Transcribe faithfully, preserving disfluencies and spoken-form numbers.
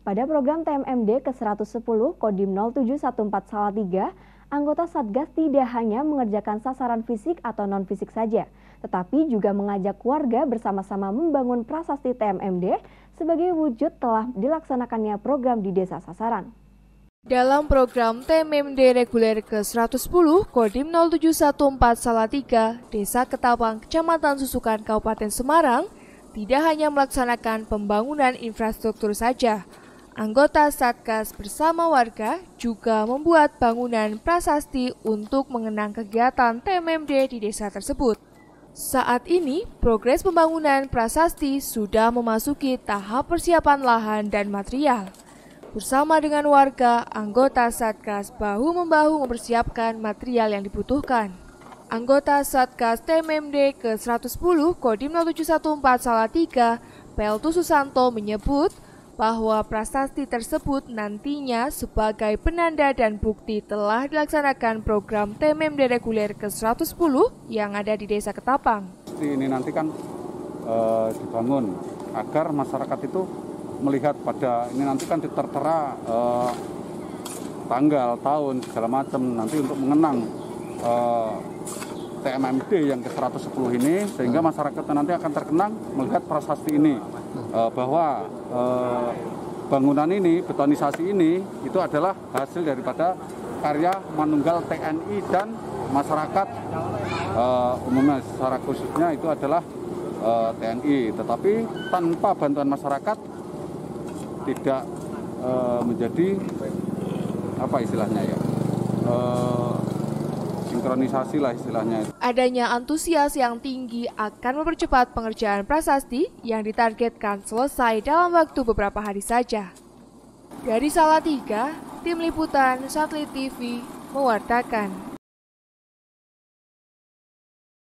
Pada program T M M D ke seratus sepuluh Kodim nol tujuh satu empat Salatiga, anggota Satgas tidak hanya mengerjakan sasaran fisik atau non-fisik saja, tetapi juga mengajak warga bersama-sama membangun prasasti T M M D sebagai wujud telah dilaksanakannya program di desa sasaran. Dalam program T M M D reguler ke seratus sepuluh Kodim nol tujuh satu empat Salatiga, Desa Ketapang, Kecamatan Susukan, Kabupaten Semarang, tidak hanya melaksanakan pembangunan infrastruktur saja. Anggota Satgas bersama warga juga membuat bangunan prasasti untuk mengenang kegiatan T M M D di desa tersebut. Saat ini, progres pembangunan prasasti sudah memasuki tahap persiapan lahan dan material. Bersama dengan warga, anggota Satgas bahu-membahu mempersiapkan material yang dibutuhkan. Anggota Satgas T M M D ke seratus sepuluh Kodim nol tujuh satu empat Salatiga, Peltu Susanto menyebut bahwa prasasti tersebut nantinya sebagai penanda dan bukti telah dilaksanakan program T M M D reguler ke seratus sepuluh yang ada di Desa Ketapang. Ini nanti kan e, dibangun agar masyarakat itu melihat pada ini nanti kan tertera e, tanggal, tahun, segala macam nanti untuk mengenang e, T M M D yang ke seratus sepuluh ini, sehingga masyarakat nanti akan terkenang melihat prasasti ini e, bahwa e, bangunan ini, betonisasi ini itu adalah hasil daripada karya manunggal T N I dan masyarakat e, umumnya, secara khususnya itu adalah e, T N I, tetapi tanpa bantuan masyarakat tidak e, menjadi apa istilahnya ya e, sinkronisasi lah istilahnya. Adanya antusias yang tinggi akan mempercepat pengerjaan prasasti yang ditargetkan selesai dalam waktu beberapa hari saja. Dari Salatiga, Tim Liputan Satelit T V mewartakan.